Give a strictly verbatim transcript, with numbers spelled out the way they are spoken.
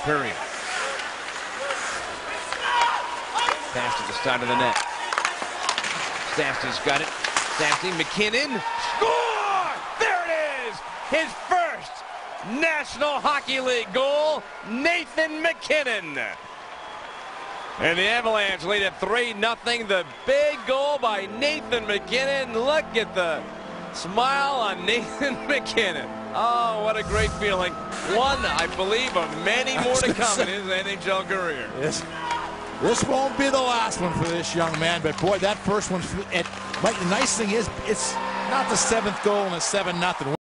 period. Pass to the side of the net. Stastny's got it. Stastny, MacKinnon, score! There it is! His first National Hockey League goal, Nathan MacKinnon. And the Avalanche lead at three nothing. The big goal by Nathan MacKinnon. Look at the smile on Nathan MacKinnon. Oh, what a great feeling. One, I believe, of many more to come in his N H L career. Yes. This won't be the last one for this young man, but boy, that first one, it, like, the nice thing is, it's not the seventh goal in a seven nothing.